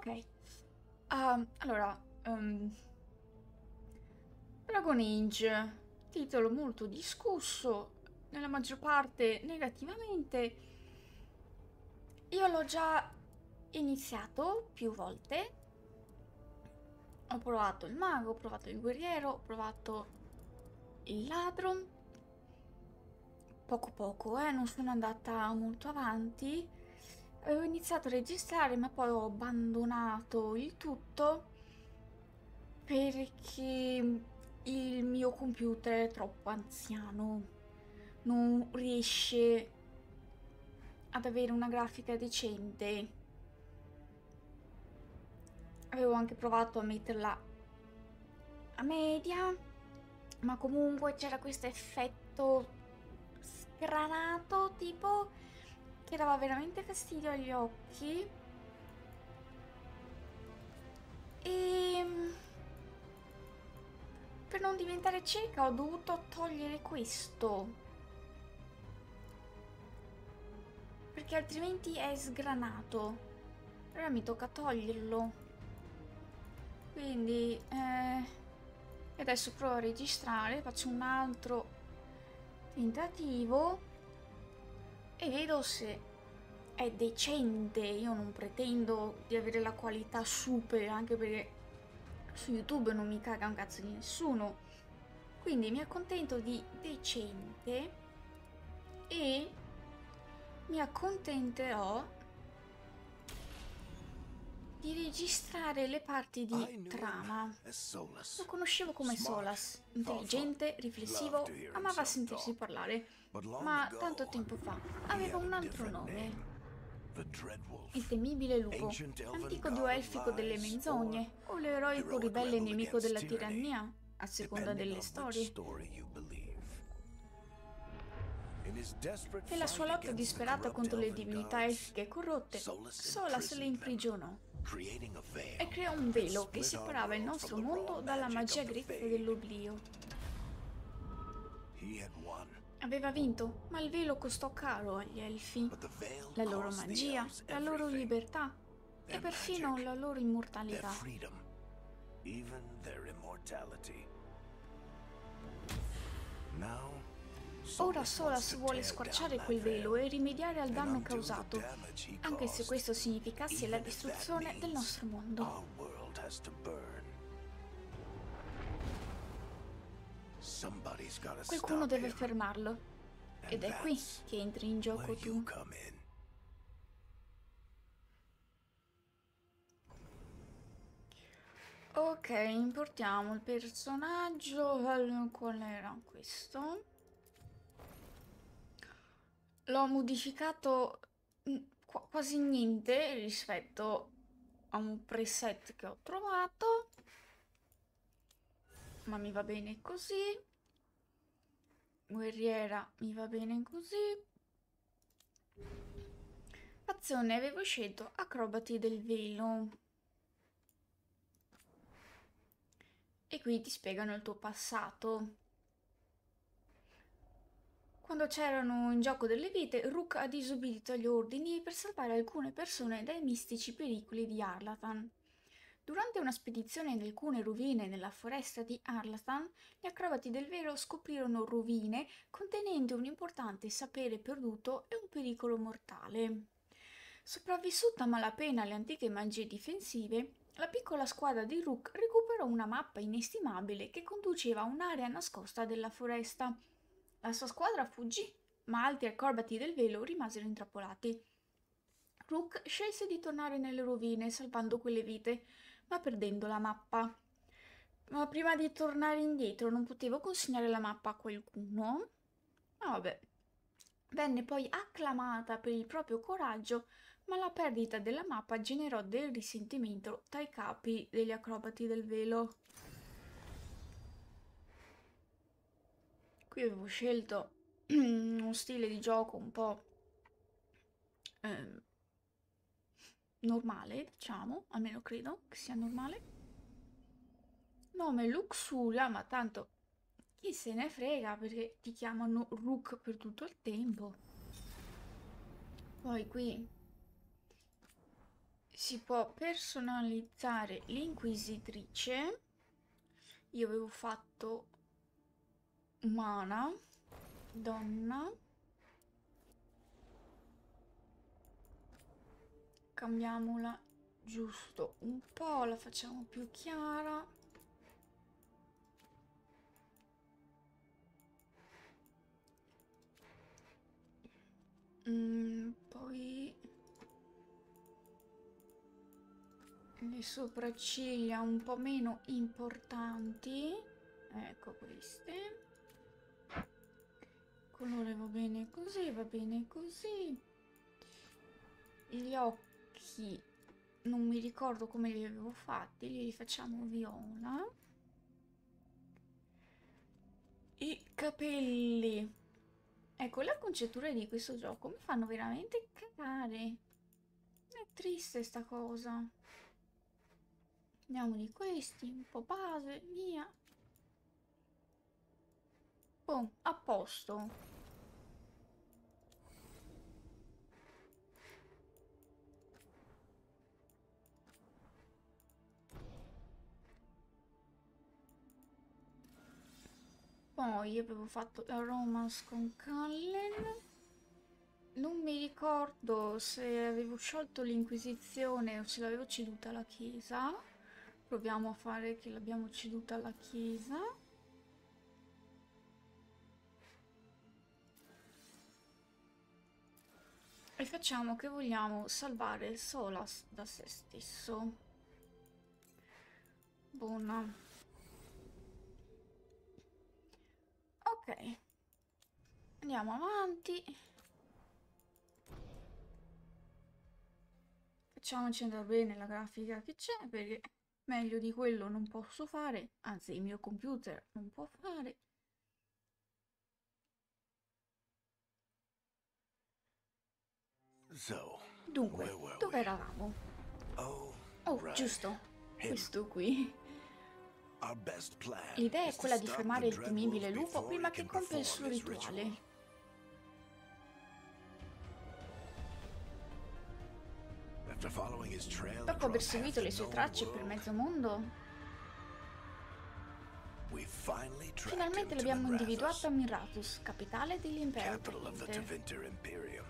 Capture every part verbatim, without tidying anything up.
Ok. Um, allora, um, Dragon Age, titolo molto discusso, nella maggior parte negativamente. Io l'ho già iniziato più volte. Ho provato il mago, ho provato il guerriero, ho provato il ladro. Poco poco, eh, non sono andata molto avanti. Avevo iniziato a registrare, ma poi ho abbandonato il tutto perché il mio computer è troppo anziano. Non riesce ad avere una grafica decente. Avevo anche provato a metterla a media, ma comunque c'era questo effetto sgranato, tipo, che dava veramente fastidio agli occhi. E per non diventare cieca ho dovuto togliere questo, perché altrimenti è sgranato. Allora mi tocca toglierlo. Quindi eh, adesso provo a registrare, faccio un altro tentativo e vedo se è decente. Io non pretendo di avere la qualità super, anche perché su YouTube non mi caga un cazzo di nessuno. Quindi mi accontento di decente e mi accontenterò di registrare le parti di trama. Lo conoscevo come Solas, intelligente, riflessivo, amava sentirsi parlare, ma tanto tempo fa aveva un altro nome. Il temibile lupo, antico dio elfico delle menzogne, o l'eroico ribelle nemico della tirannia, a seconda delle storie. Nella sua lotta disperata contro le divinità elfiche corrotte, Solas le imprigionò e creò un velo che separava il nostro mondo dalla magia grezza dell'oblio. Aveva vinto, ma il velo costò caro agli elfi. La loro magia, la loro libertà e perfino la loro immortalità. Ora Solas vuole squarciare quel velo e rimediare al danno causato, anche se questo significasse la distruzione del nostro mondo. Qualcuno deve fermarlo, ed è qui che entri in gioco tu. Ok, importiamo il personaggio. Qual era questo? L'ho modificato mm, qu- quasi niente rispetto a un preset che ho trovato, ma mi va bene così. Guerriera mi va bene così. Azione, avevo scelto acrobati del velo. E qui ti spiegano il tuo passato. Quando c'erano in gioco delle vite, Rook ha disobbedito agli ordini per salvare alcune persone dai mistici pericoli di Arlathan. Durante una spedizione in alcune rovine nella foresta di Arlathan, gli acrobati del velo scoprirono rovine contenenti un importante sapere perduto e un pericolo mortale. Sopravvissuta a malapena alle antiche magie difensive, la piccola squadra di Rook recuperò una mappa inestimabile che conduceva a un'area nascosta della foresta. La sua squadra fuggì, ma altri acrobati del velo rimasero intrappolati. Rook scelse di tornare nelle rovine, salvando quelle vite, ma perdendo la mappa. Ma prima di tornare indietro non potevo consegnare la mappa a qualcuno? Ah, vabbè. Venne poi acclamata per il proprio coraggio, ma la perdita della mappa generò del risentimento tra i capi degli acrobati del velo. Qui avevo scelto uno stile di gioco un po' eh, normale, diciamo, almeno credo che sia normale. Nome Luxuria, ma tanto chi se ne frega perché ti chiamano Rook per tutto il tempo. Poi qui Si può personalizzare l'inquisitrice. Io avevo fatto umana, donna. Cambiamola giusto un po', la facciamo più chiara. Mm, poi le sopracciglia un po' meno importanti, ecco queste. Il colore va bene così, va bene così. Gli occhi non mi ricordo come li avevo fatti, li rifacciamo viola. I capelli, ecco, le acconciature di questo gioco mi fanno veramente cagare. È triste sta cosa. Andiamo di questi, un po' base, via. Boh, a posto. Poi avevo fatto la romance con Cullen. Non mi ricordo se avevo sciolto l'Inquisizione o se l'avevo ceduta alla Chiesa. Proviamo a fare che l'abbiamo ceduta alla Chiesa. E facciamo che vogliamo salvare Solas da se stesso. Buona. Ok. Andiamo avanti. Facciamoci andare bene la grafica che c'è, perché meglio di quello non posso fare. Anzi, il mio computer non può fare. Dunque, dove eravamo? Oh, giusto, questo qui. L'idea è quella di fermare il temibile lupo prima che compia il suo rituale. Dopo aver seguito le sue tracce per mezzo mondo, finalmente l'abbiamo individuato a Miratus, capitale dell'impero Perdente.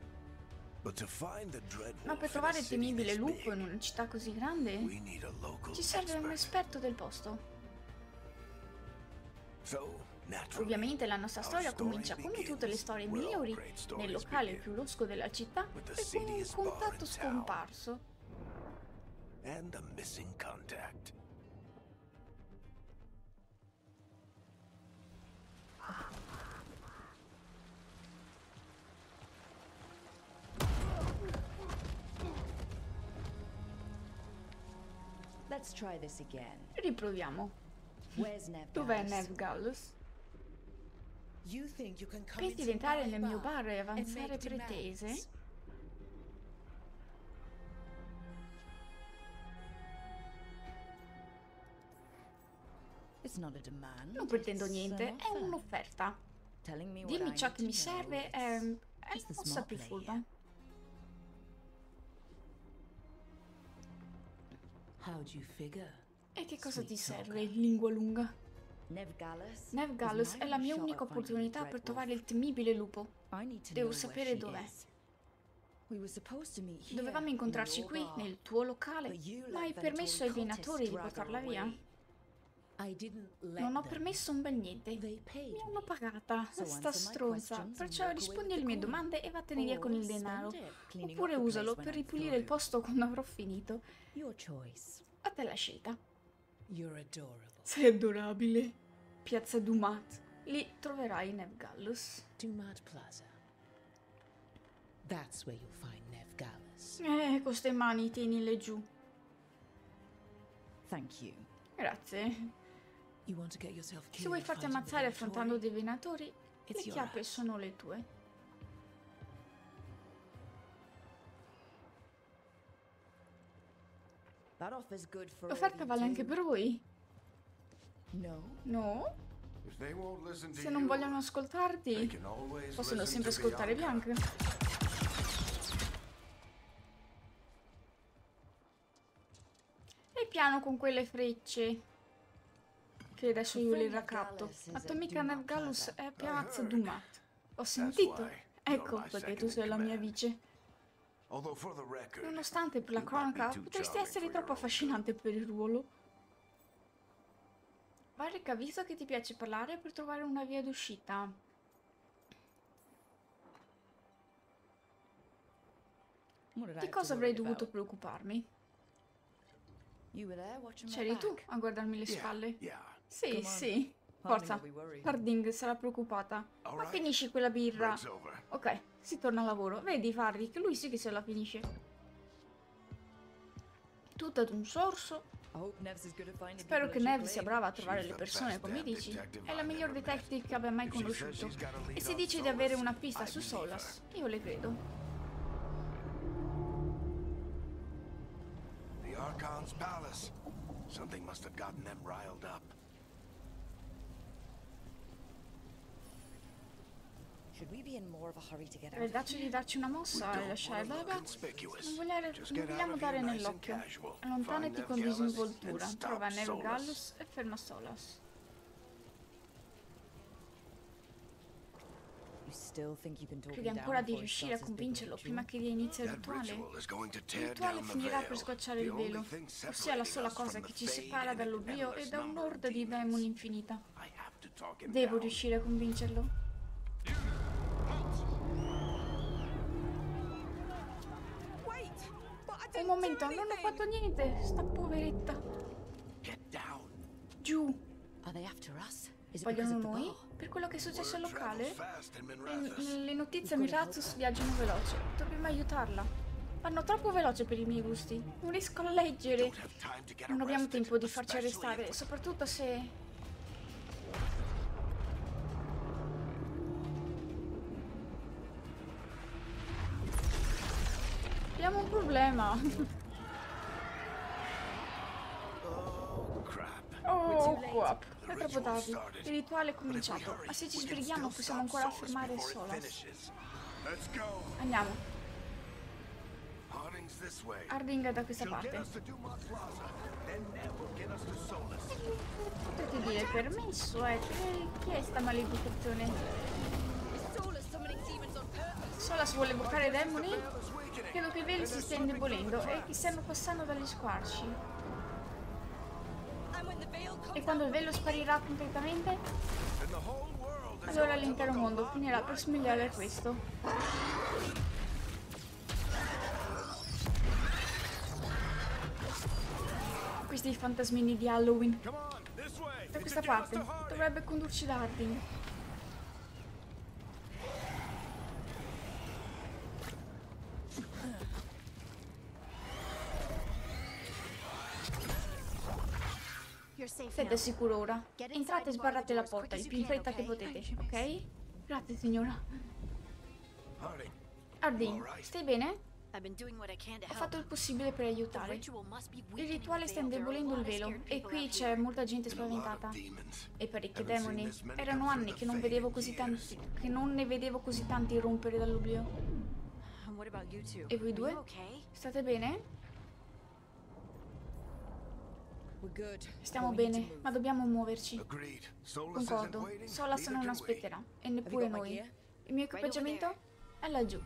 Ma per trovare il temibile lupo in una città così grande, ci serve un esperto del posto. Ovviamente la nostra storia comincia, come tutte le storie migliori, nel locale più losco della città e con un contatto scomparso. Let's try this again. Riproviamo. Where's Nev Dov'è Gallus? Nev Gallus? You think you can come Pensi di into entrare my nel mio bar bar e and avanzare make pretese? demands? It's not a demand. Non pretendo it's niente, an è offer. un'offerta. Telling me what Dimmi I ciò need che mi to know. serve è, It's- è it's la the mossa smart più play furba. here. How'd you figure? E che cosa Sweet ti serve, talker. lingua lunga? Nev Gallus. Nev is Gallus my è la mia shot unica at finding the opportunità Dread per trovare Wolf. il temibile lupo. I need to Devo know sapere where she dov'è. is. We were supposed to meet here, Dovevamo in incontrarci your qui, bar, nel tuo locale, but you ma hai let permesso ai Venatori venatori di cultists portarla drag her via? away. I didn't let Non ho them. permesso un bel niente. They paid Mi hanno me. pagata, So sta answer my stronza. questions Perciò and walk away rispondi with alle the mie coin. domande e vattene via con Or il spend denaro. it cleaning up Oppure the place usalo when per I'm ripulire il through. posto quando avrò finito. Your choice. A te la scelta. You're adorable. Sei adorabile. Piazza Dumat. Lì troverai Nev Gallus. Dumat Plaza. That's where you'll find Nev Gallus. Eh, con ste mani tienile giù. Thank you. Grazie. You want to get yourself Se killed vuoi farti fighting the ammazzare affrontando Venatori? dei venatori, It's le your chiappe house. sono le tue. That offer's good for all L'offerta you vale do. anche per voi? No. No? If they won't listen to Se non you, vogliono they ascoltarti, can always possono listen sempre to ascoltare Bianca. Bianca. piano con quelle frecce. Che adesso io li raccatto. La tua amica Nev Gallus è a Piazza Dumat. Ho sentito. Ecco perché tu sei la mia vice. Nonostante per la cronaca potresti essere troppo affascinante per il ruolo. Varric ha visto che ti piace parlare per trovare una via d'uscita. Di cosa avrei dovuto preoccuparmi? C'eri tu a guardarmi le spalle? Sì, sì. Forza, Harding sarà preoccupata. Ma finisci quella birra. Ok, si torna a lavoro. Vedi, Varric, lui sì che se la finisce. Tutto ad un sorso. Spero che Nev sia brava a trovare le persone, come dici. È la miglior detective che abbia mai conosciuto. E si dice di avere una pista su Solas. Io le credo. The Archon's palace. Something must have gotten them riled up. Per darci di darci una mossa e lasciare Baba. Non, vogliare, non vogliamo dare nell'occhio. Allontanati con disinvoltura. Trova Nev Gallus e ferma Solas. Credi ancora di riuscire a convincerlo prima che dia inizio il rituale? Il rituale finirà per squarciare il velo, ossia la sola cosa che ci separa dall'oblio e da un'orda di demoni infinita. Devo riuscire a convincerlo. Un momento, non ho fatto niente, sta poveretta. Giù. Vogliono noi? Per quello che è successo al locale? Le, le notizie a Mirazus viaggiano veloce. Dobbiamo aiutarla. Vanno troppo veloce per i miei gusti. Non riesco a leggere. Non abbiamo tempo di farci arrestare, soprattutto se... Abbiamo un problema. Oh, crap. È troppo tardi. Il rituale è cominciato. Ma se ci sbrighiamo possiamo ancora fermare Solas. Andiamo. Harding è da questa parte. Potete dire permesso, eh? Chi è sta maledizione? Solas vuole evocare demoni? Credo che il velo si stia indebolendo e che stiano passando dagli squarci. E quando il velo sparirà completamente, allora l'intero mondo finirà per somigliare a questo. Questi fantasmini di Halloween. Da questa parte dovrebbe condurci da Harding. Siete sicuro ora? Entrate e sbarrate la porta il più in fretta che potete, ok? Grazie, signora. Harding, stai bene? Ho fatto il possibile per aiutare. Il rituale sta indebolendo il velo e qui c'è molta gente spaventata. E parecchi demoni. Erano anni che non vedevo così tanti, che non ne vedevo così tanti rompere dall'oblio. E voi due? State bene? Stiamo bene, ma dobbiamo muoverci. Concordo. Solas non aspetterà, e neppure noi. Il mio equipaggiamento è laggiù.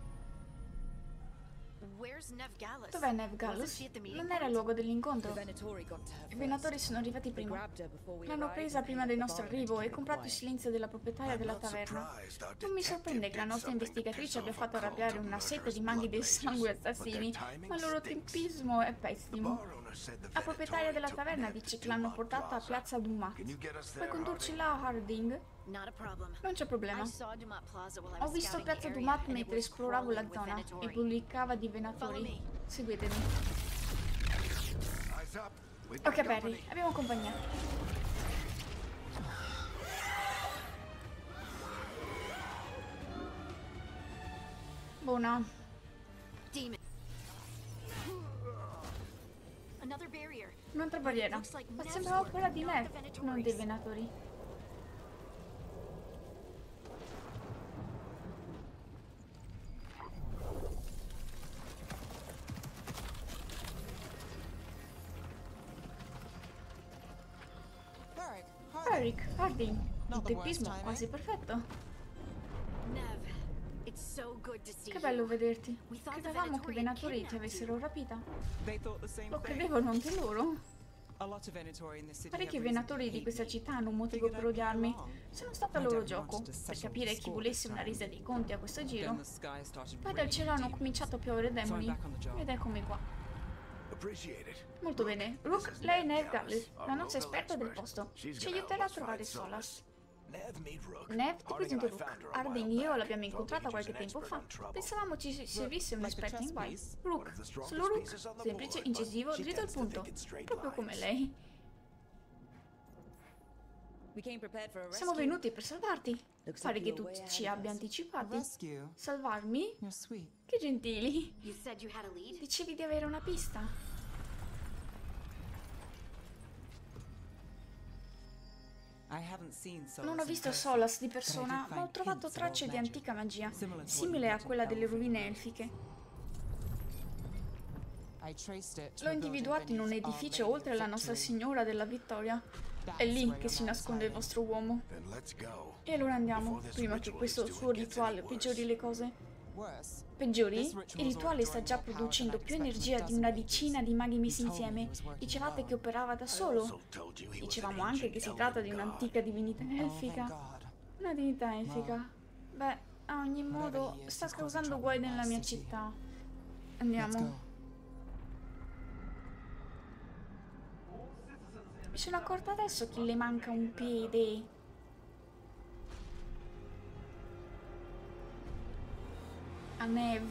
Dov'è Nev Gallus? Non era il luogo dell'incontro. I venatori sono arrivati prima. L'hanno presa prima del nostro arrivo e comprato il silenzio della proprietaria della taverna. Non mi sorprende che la nostra investigatrice abbia fatto arrabbiare una setta di maghi del sangue assassini, ma il loro tempismo è pessimo. La proprietaria della taverna dice che l'hanno portata a Piazza Dumat. Puoi condurci là, Harding? Non c'è problema. Ho visto Piazza Dumat mentre esploravo la zona e pubblicava di venatori. Seguitemi. Ok, Perry, abbiamo compagnia. Buona. Un'altra barriera. Ma sembrava quella di Nev, non dei venatori. Eric, Harding. Il Not the worst tempismo timing. quasi perfetto. Nev, it's so good to see Che bello you. vederti. We thought the Credevamo che i Venatori Venatori ti kidnapped avessero rapita. They thought the same Lo thing. credevano anche loro. A lot of Venatori in this city Parecchi have reason to Venatori di hate questa me. città hanno un motivo Figured per I'd be odiarmi. along. Sono stata al My loro dad gioco wanted to per settle capire the chi score volesse this una time. resa dei conti a questo Then giro. the sky started Poi dal raining cielo hanno demons. cominciato a piovere demoni. back on the job. Ed eccomi qua. Appreciate it. Molto bene. Rook, lei è Nev Gallis, la nostra esperta del posto. Ci aiuterà a trovare Solas. Nev, meet Rook. Nev, ti Harding presento and I Rook. found her a while Harding e io back. l'abbiamo Thought incontrata we could qualche use tempo an fa. expert on trouble. Pensavamo ci servisse un like the esperto in chess guai. piece. Rook, One of the strongest solo Rook, pieces on the semplice, board, incisivo, but she dritto al tends to punto. think in straight Proprio come lines. lei. We came prepared for a rescue. Siamo venuti per salvarti. Looks Pare like che you're tu way ci ahead of abbia us. anticipati. Rescue? Salvarmi? You're sweet. Che gentili. You said you had a lead? Dicevi di avere una pista. I haven't seen Solas Non ho in visto person, Solas di but I did persona, ma ho find trovato hints of tracce old di magic, antica magia, similar to what simile you a did quella in delle Elven rovine Road. elfiche. I traced it to L'ho a building individuato in un beneath Our edificio Lady oltre of la Nostra Victory. Signora della Vittoria. That's È lì where che your si man's nasconde il hiding. vostro uomo. Then let's go. E allora andiamo, Before this prima che ritual questo is doing suo gets rituale any peggiori worse. le cose. Worse, Peggiori? Il rituale sta già producendo più energia di una decina di maghi messi insieme. Dicevate che operava da solo. Also told you he was Dicevamo an anche ancient che si elven tratta di god. un'antica divinità oh thank elfica. God. Una divinità elfica. Beh, a ogni modo sta causando guai nella mia città. Let's Andiamo. go. Mi sono accorta adesso che le manca un piede. A Nev.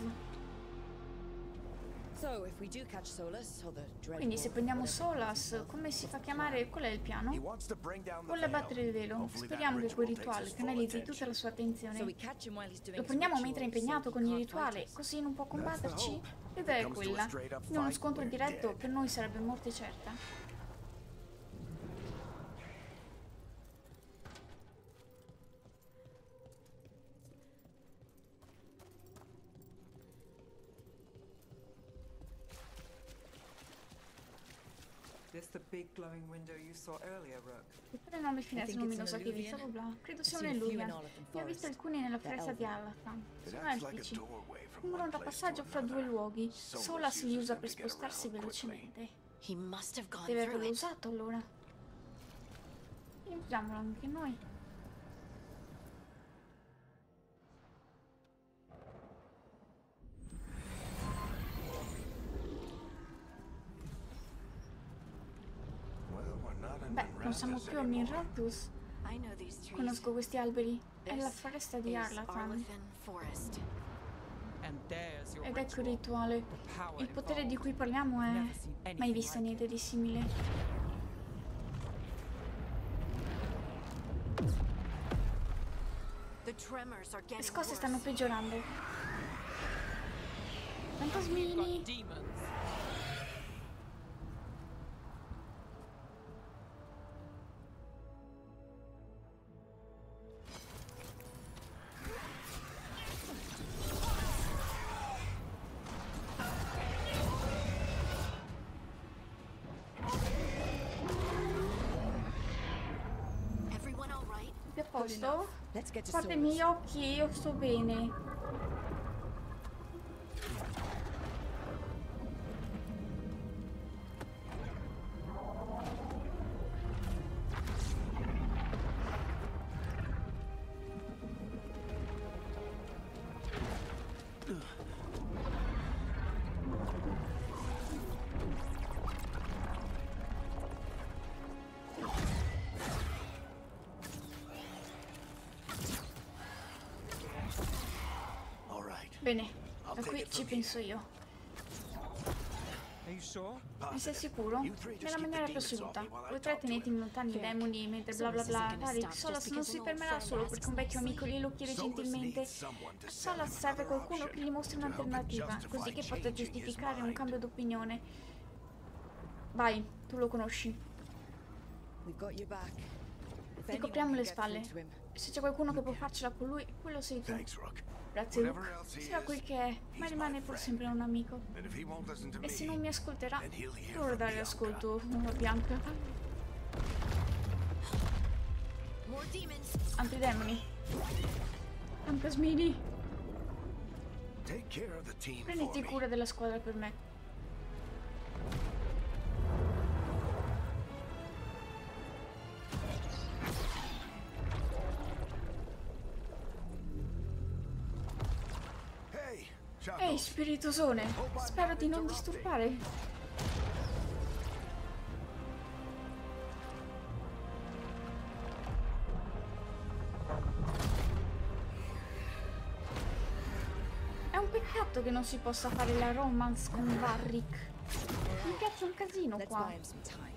So, if we do catch Solas, or the dreadful, Quindi se prendiamo whatever Solas, it's come si fa a chiamare? Qual è il He piano? wants to bring down the Vuole veil. abbattere il velo. Hopefully that Speriamo che quel ritual takes rituale his full canalizzi attention. tutta la sua So attenzione. we catch him while he's doing Lo his prendiamo ritual, mentre è so impegnato he con il can't rituale, fight us. così non può That's the combatterci. hope. L'idea è Comes to a quella. straight up In uno fight, scontro we're diretto dead. per noi sarebbe morte certa. This the big glowing window you saw earlier, Rook? Tutte le nuove finestre think it's luminose an che vi stavo alluvian. bla. Credo I've sia un seen a few in Eluvian. Oliphant Ne ho visto Forest. alcuni nella They're foresta di elven. Allathan. It Sono acts like a elfici. doorway from Un one muro da place passaggio to fra due another. luoghi. Solas Sola si uses usa them per to get spostarsi around quickly. velocemente. He must have gone Deve through averlo it. usato allora. E usiamolo anche noi. Well, we're not in Beh, non siamo Minrathous più a anymore. Minrathous. I know these trees. Conosco questi alberi. È la This foresta di is Arlathan. Arlathan Forest. And there's your Ed ecco il ritual. rituale. The power Il potere di involved. cui parliamo è... Never seen anything mai visto like niente it. di simile. The tremors are Le getting cose stanno worse. peggiorando. Fantasmini! Demons. Everyone all right? Tutto a posto? Let's get to Guarda i miei Solas. occhi, io sto bene. All right. Bene, I'll da take qui it ci from penso io. Are you sure? Ne sei Positive. sicuro? You three just Nella keep the maniera più demons off assoluta. me while I Voi tre talk to tenetemi him. lontani i Fair. demoni mentre bla bla Solas bla. isn't gonna Tarik, stop Solas just non because si an old fermerà friend solo asks perché un vecchio amico nicely. glielo chiede Solas gentilmente. needs someone to sell Solas him serve another qualcuno option che gli mostri to help him un'alternativa, justify così che possa changing his giustificare un mind. cambio d'opinione. Vai, tu lo conosci. We've got your back. If Ti anyone copriamo can le get spalle. through to him, Se c'è qualcuno che può farcela con lui, quello sei tu. Thanks, Rook. Grazie, Whatever Luke. else he Sarà is, quel che è, ma he's rimane my pur friend. sempre un amico. And if he won't listen to E se non me, mi ascolterà, then he'll hear dovrò from dare Bianca. ascolto alla Bianca. More demons. Antidemoni. Fantasmini. Take care of the team for Prenditi me. cura della squadra per me. Hey, Shadow. Ehi, spiritosone. Spero di non disturbare. È un peccato che non si possa fare la romance con Varric. Mi piace un casino Let's qua. buy him some time.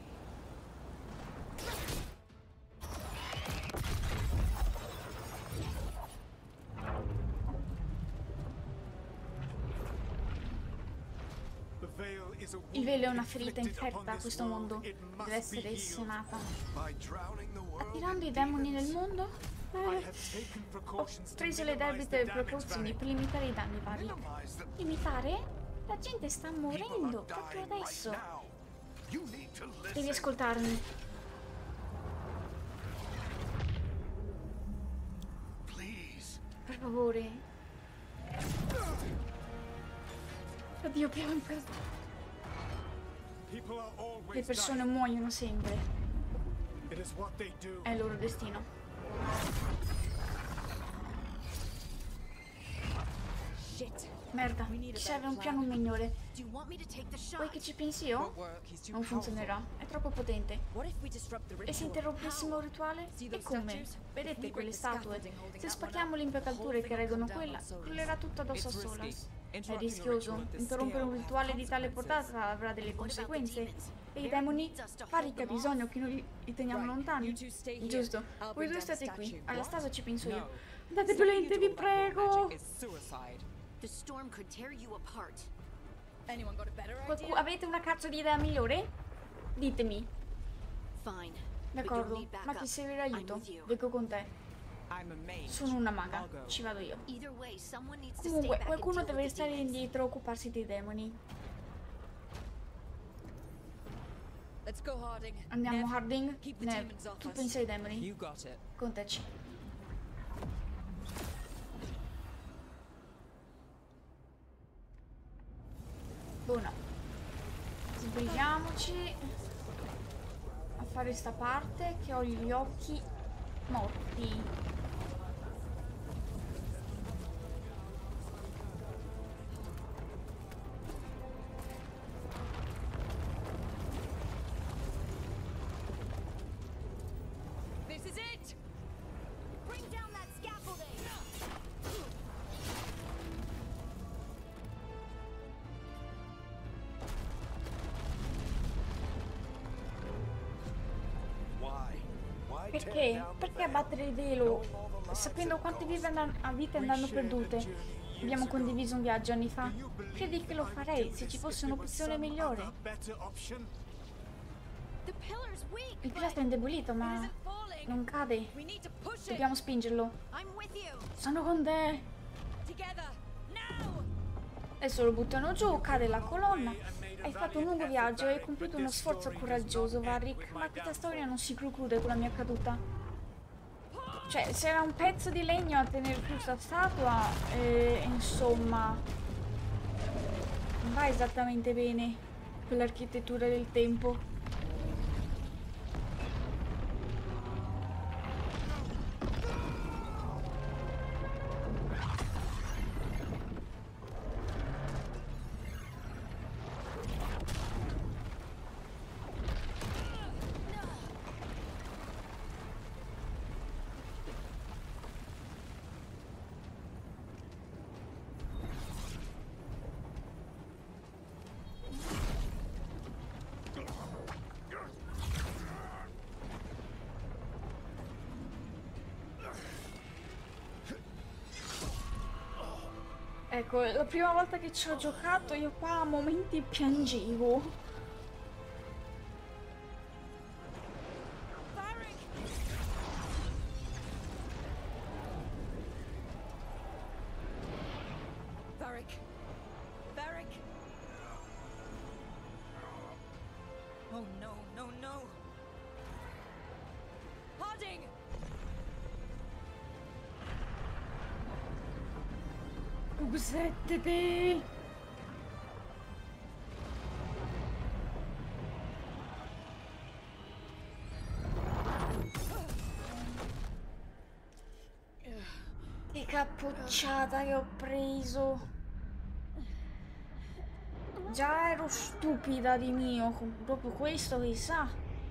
The veil is a Il velo è una wound ferita inflicted infetta upon a this questo world. mondo. It Deve must essere be healed. sanata. By drowning the world Attirando in i demoni nel demons. mondo? I Eh, have taken ho precautions to preso le minimize debite the damage, precauzioni Varric. per limitare i danni vari. Minimize the Limitare? La gente sta people morendo are proprio dying right adesso. now. You need to Devi listen. ascoltarmi. Please. Per favore. Oddio, Bianca. People are always Le persone dying. muoiono sempre. It is what they do. È il loro destino. Shit. Merda, ci serve un piano migliore. Do you want me to take the Vuoi shot? che ci pensi io? work. He's too Non funzionerà, è troppo potente. What if we disrupt the E se ritual? interrompessimo il rituale? See E those come? statues? Vedete We quelle break the statue? scaffolding holding Se that one spacchiamo up, le impalcature the che whole reggono thing will come quella, down on crollerà tutto addosso a It's Solas. risky. È Interrupting the rischioso. ritual at this Interrompere un scale rituale has di tale consequences. portata avrà delle What about the conseguenze. demons? E i Baron demoni? needs us to hold Parica ha them bisogno off. che noi li teniamo Right, lontani. you two stay here. Giusto. I'll Voi bring due down the state qui. statue. Alla What? stasa ci penso io. No. Andate più lente, vi prego. Magic is suicide. The storm could tear you apart. Anyone got a better Qualcu- idea? avete una cazzo di idea migliore? Ditemi. Fine. But you'll D'accordo, need ma backup. ti servirà I'm aiuto. with you. Vengo con te. I'm a mage. Sono una maga. I'll go. Ci vado io. Either way, someone needs to stay Comunque, back and qualcuno deal deve with the restare demons. indietro a occuparsi dei demoni. Let's go, Harding. Andiamo, Nev, Harding. keep the Nev, demons off tu us. pensi ai demoni? You got it. Con te ci. Buono. Sbrighiamoci a fare sta parte che ho gli occhi morti. This is it! Bring down that scaffolding! Why? Why tear Perché? down the Perché veil? abbattere il velo? Sapendo quante vive andan- a vite andranno perdute. Abbiamo condiviso un viaggio anni fa. Credi che lo farei se ci fosse un'opzione migliore? The pillar's weak, Il but pilastro è indebolito, ma Isn't falling. non cade. We need to push it Dobbiamo spingerlo. I'm with you. Sono con te. together. Now! Adesso lo buttano giù, cade la colonna. Hai fatto un lungo viaggio e hai compiuto uno sforzo coraggioso, Varric, ma questa storia non si conclude con la mia caduta. Cioè, se era un pezzo di legno a tenere su questa statua, eh, insomma, non va esattamente bene con l'architettura del tempo. Ecco, la prima volta che ci ho giocato io qua a momenti piangevo. Varric! Varric! Varric! Oh no, no, no! Harding! Cos'è te? Che cappucciata che ho preso. Già ero stupida di mio, proprio questo che sa.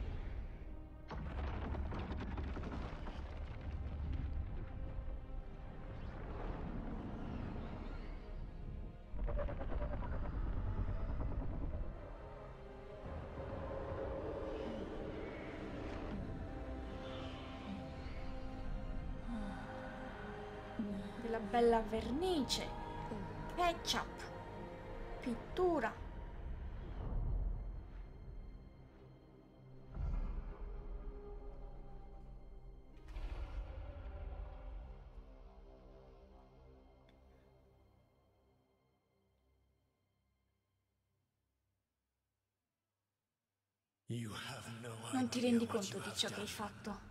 Della bella vernice, ketchup, pittura. You have no Non ti idea rendi what conto you di have ciò che hai done. fatto.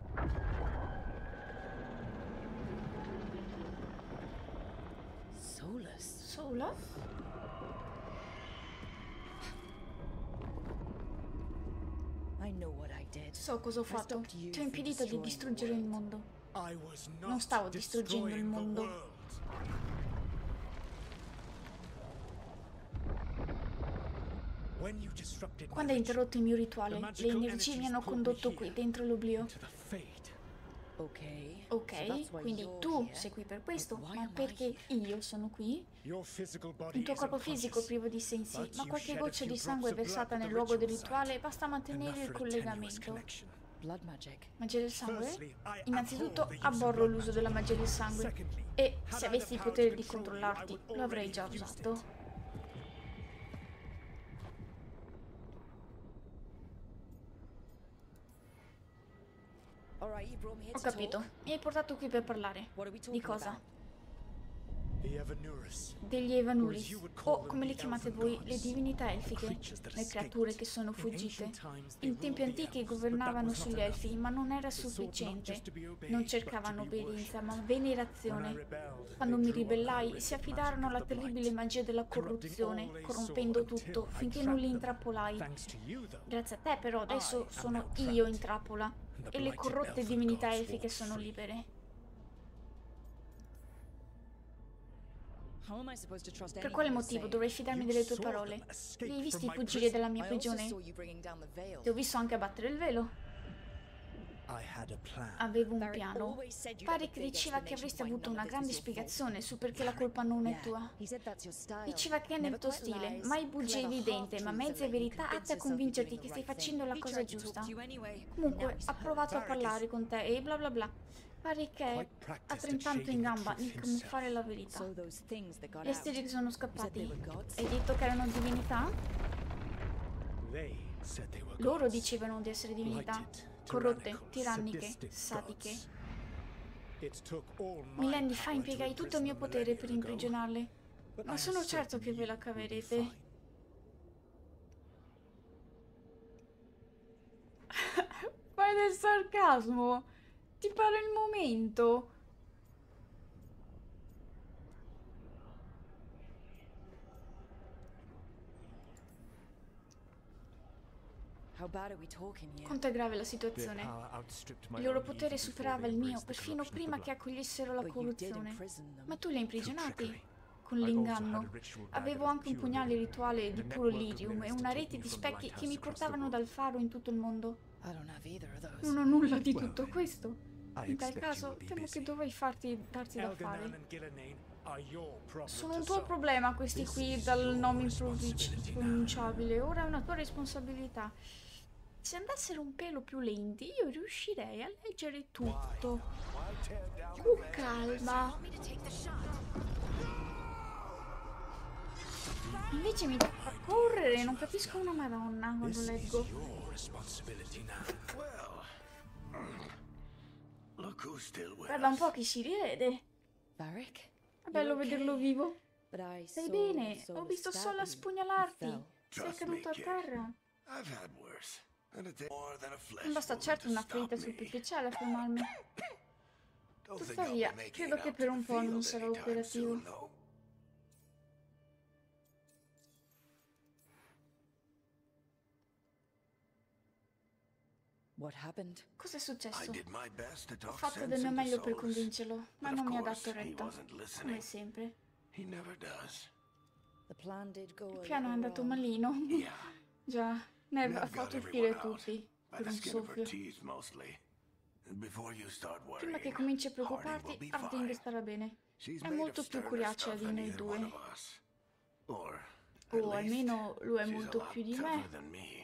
Solus. Solo? I know what I did. So cosa ho I fatto. stopped you Ti ho from impedito di destroying the distruggere il world. mondo. I was not Non stavo distruggendo il destroying the mondo. world. When you disrupted my Quando hai ritual, interrotto il mio rituale, the le magical energie energies mi hanno pulled me condotto here, qui dentro l'oblio. into the fate. Okay. Ok, so that's why quindi you're tu here. sei qui per questo, But why ma am I perché here? io sono qui? Your physical body Il tuo is corpo fisico unconscious, privo di sensi, but ma you qualche shed a goccia few di sangue drops of versata blood nel at the luogo del ritual rituale site, basta mantenere enough il for a tenuous collegamento. connection. Blood magic. Magia del sangue? Firstly, I Innanzitutto abhor the use of abborro blood l'uso magic. della magia del sangue Secondly, e had se I avessi the il power potere to di control you, I controllarti would lo avrei already già have used usato. it. All right, you brought me here Ho to capito, talk. mi hai portato qui per parlare. What are we Di talking cosa? about? The Evanurus. Degli Evanuris, o come le chiamate voi, le divinità elfiche, le creature che sono fuggite. In tempi antichi governavano sugli elfi, ma non era sufficiente. Non cercavano obbedienza, ma venerazione. Quando mi ribellai, si affidarono alla terribile magia della corruzione, corrompendo tutto, finché non li intrappolai. Grazie a te, però, adesso sono io in trappola, e le corrotte divinità elfiche sono libere. How am I supposed to trust Per anything quale you motivo say? dovrei fidarmi delle tue parole? Li hai visti fuggire dalla mia I also prigione? saw you bringing down the veil. Ti ho visto anche abbattere il velo. I had a plan. Avevo un Varric piano. always said you'd have a Varric big diceva che explanation avresti why avuto none una of this grande was your fault. spiegazione su perché la colpa non è Yeah, tua. he said that's your style. Diceva che è nel Never tuo quite stile, lies, mai bugie clever evidente, ma half-truths mezze that let you verità convince atte a yourself you're convincerti doing che the stai right facendo la thing. He cosa tried to talk giusta. to you anyway. Comunque, Now he's ha hurt. provato a Varric parlare is con te e bla bla bla. Pare che quite ha practiced at trentato in shading the gamba truth nel camuffare la verità. So those things that got Gli out. Asterix sono You said they scappati. were gods? Hai detto che erano divinità? They said they were Loro gods. dicevano di essere divinità. Blighted, Corrotte, tyrannical, tiranniche, sadistic sadiche. gods. It took all my Millenni fa power to impiegai tutto il mio imprison potere them per a millennia ago. imprigionarle. But Ma I sono am certo che certain ve la you will be caverete. fine. Fai del sarcasmo? Ti pare il momento? How bad are we talking here? Quanto è grave la Their situazione? power outstripped my Il loro own potere even before superava they il mio, embraced the perfino corruption of prima the che blood. accogliessero la But you did corruzione. imprison them. Ma tu li hai imprigionati? trickery. Con I also l'inganno. had a ritual dagger Avevo of anche un pure pugnale lyrium, rituale di and a puro network of lirium e mirrors to una take rete me di from specchi che lighthouse mi across the portavano world. dal faro in tutto il mondo. I don't have either of those. Non ho nulla di Well, tutto questo. I In tal expect you caso, will be temo che busy. dovrai farti darti da Elganan fare. and Gillenane are your problem Sono to un tuo solve. problema questi This qui is dal your nome responsibility now. impronunciabile. Ora è una tua responsabilità. Se andassero un pelo più lenti, io riuscirei a leggere tutto. Why tear down the Con veil? calma. Want me to take the shot? Invece mi tocca correre, non capisco una madonna quando This leggo. is your responsibility now. Well, look who's still with Guarda un us. po' chi si rivede. Varric? È bello You're vederlo okay. vivo. But I Stai saw bene? Ho Solus visto stab solo a you. spugnalarti. You fell. Sei Trust me, caduto a kid. terra. I've had worse. And it takes more than a flesh Non basta wound certo to una stop ferita me. superficiale a fermarmi. Don't think I'll Tuttavia, be making credo it che out per to un the po' non field sarò anytime operativo. soon, though. What happened? Cos'è I successo? did my best to Ho talk fatto sense del mio into meglio per Solus, convincerlo, ma but non of mi ha course dato he retta, wasn't come listening. sempre. He never does. The plan did go Il a piano è little andato wrong. malino. Yeah. Già, Nev ha Nev got fatto everyone uscire out tutti by per the un skin of her soffio. teeth mostly. And before you start Prima worrying, che cominci a Harding will preoccuparti, be Harding fine. starà bene. She's È made molto of più sterner coriacea stuff di than noi either one due. of us. Or, at O least, almeno lo è she's a molto lot più di tougher me. than me.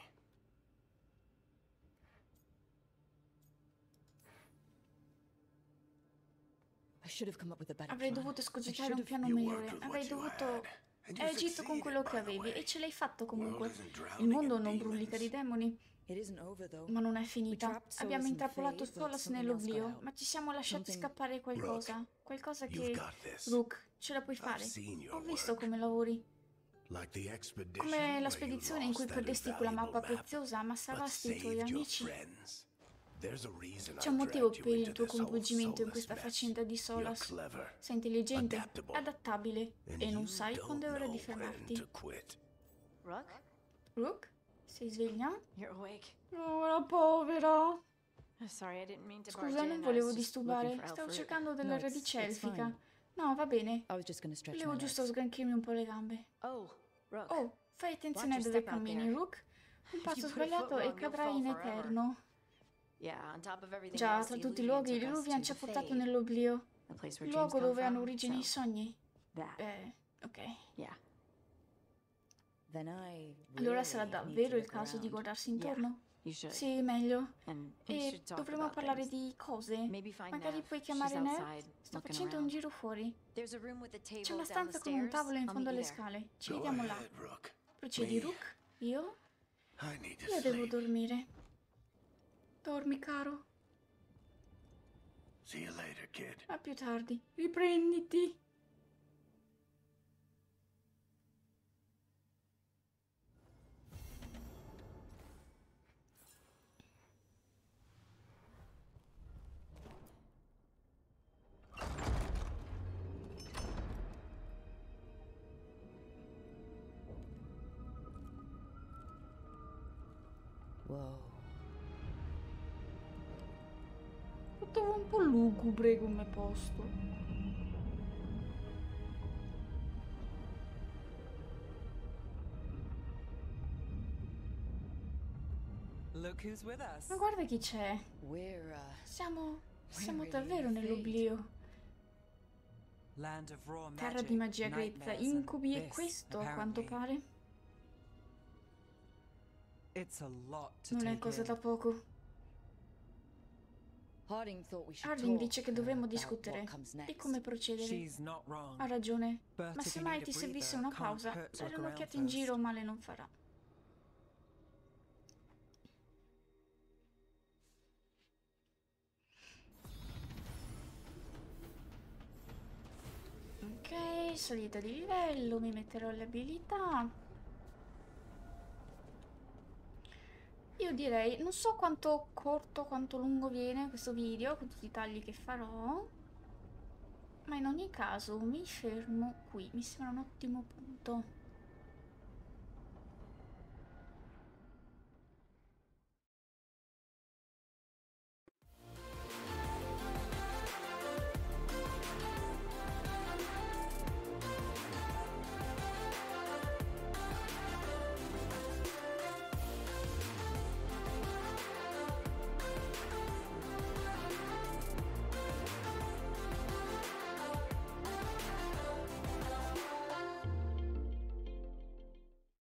I should have come up with a better Avrei plan. dovuto I escogitare should un have- piano You migliore. worked with Avrei what you dovuto... had, and you Hai agito con succeeded, quello che by the avevi way. e ce l'hai fatto comunque. World isn't Il drowning mondo in non brulica di demons. demoni, It isn't over though. ma non è We finita. trapped Solus Abbiamo in intrappolato Fade, but Solas something else got nell'oblio, out. ma ci siamo lasciati Something- scappare qualcosa. Qualcosa You've che... got this. Rook, ce la puoi I've fare. seen your Ho visto work. come lavori. Like the expedition Come where la you spedizione in cui lost that perdesti quella mappa invaluable map, preziosa, ma but salvasti i tuoi saved your amici. friends. There's a reason C'è I un motivo dragged you per il into tuo this whole coinvolgimento in Solus questa mess. faccenda di You're Solas. clever, Sei intelligente, adaptable, adattabile and e non you sai quando è don't ora di know when fermarti. to quit. Rook, Rook? Sei sveglia? you're awake. Oh, la povera! Uh, Sorry, I didn't mean to barge Scusa, in. non I volevo was just looking disturbare. for elf Stavo fruit. cercando No, della it's- radice it's elfica. fine. No, va bene. I was just gonna stretch Volevo my giusto legs. sgranchirmi un po' le gambe. Oh, Rook. Oh, fai attenzione Watch a your dove step out cammini, there. Rook. Un If passo you put a sbagliato foot e wrong, you'll cadrai in fall forever. eterno. Yeah, on top of everything Già, else, tra the tutti i Illuvian luoghi, took us l'Illuvian to ci ha the portato Fade, nell'oblio. the place Il where dreams luogo come dove hanno from, origine i so sogni. that, Eh, ok. yeah. Then I Allora sarà really need to davvero il look caso di around. guardarsi intorno? You should. Sì, meglio. And we E should talk dovremo about parlare things. di cose. Maybe find Magari Nev. puoi She's chiamare Nev? outside, Sta looking facendo un around. giro fuori. There's a room with a table C'è una down the stanza con un stairs. tavolo in I'll fondo meet alle you there. scale. Ci Go vediamo là. ahead, Rook. Procedi, Me, Rook? Io? I need to Io devo sleep. dormire. Dormi, caro. See you later, kid. A più tardi. Riprenditi. Whoa. Tutto un po' lugubre come posto. Look who's with us. Ma guarda chi c'è. We're uh Siamo... Siamo really davvero in the nell'oblio. Land of raw Terra magic, di magia grezza, nightmares, and incubi e this, questo, a quanto apparently. pare. It's a lot to Non è take cosa in. da poco. Harding thought we should Harding talk, dice che uh, dovremmo about discutere what comes di next. come procedere. She's not wrong. Ha ragione. But Ma if se you mai need a ti servisse breather, una can't pausa, hurt to dare look around un'occhiata in first. giro male non farà. Ok, salita di livello, mi metterò le abilità. Io direi, non so quanto corto, quanto lungo viene questo video, con tutti i tagli che farò, ma in ogni caso mi fermo qui, mi sembra un ottimo punto.